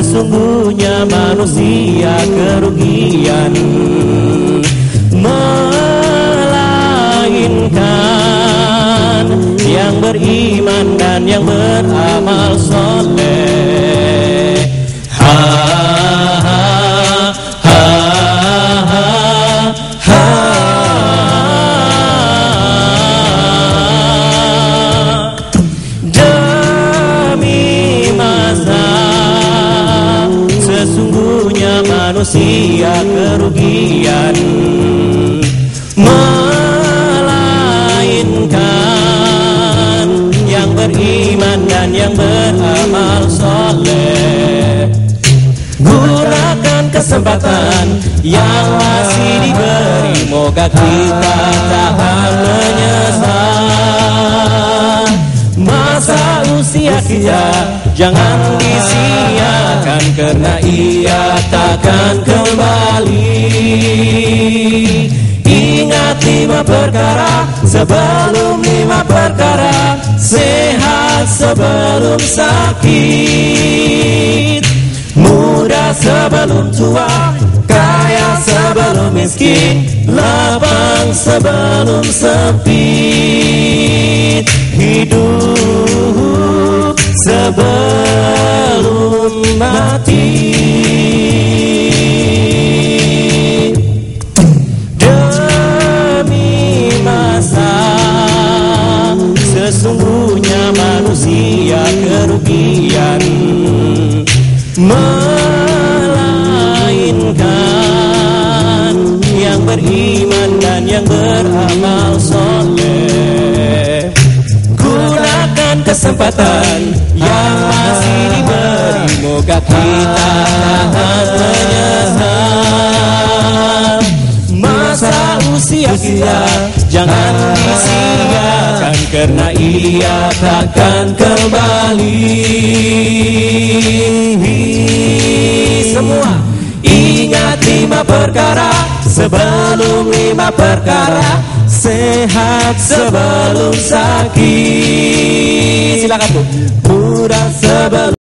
Sesungguhnya manusia kerugian, melainkan yang beriman dan yang beramal soleh. Ha ha ha ha ha. Demi masa sesungguhnya manusia kerugian, melainkan yang beriman dan yang beramal soleh. Gunakan kesempatan yang masih diberi, moga kita tahan menyesal. Masa usia kita jangan disia-siakan, karena ia takkan kembali. Ingat 5 perkara sebelum 5 perkara, sehat sebelum sakit, muda sebelum tua, kaya sebelum miskin, lapang sebelum sempit, hidup sebelum mati. Demi masa sesungguhnya manusia kerugian, melainkan yang beriman dan yang beramal soleh. Gunakan kesempatan yang masih diberi, moga kita tahan menyesal. Masa usia kita jangan disia-siakan, karena ia takkan kembali. Semua ingat 5 perkara sebelum 5 perkara, sehat sebelum sakit. Silakan Bu. Mudah sebelum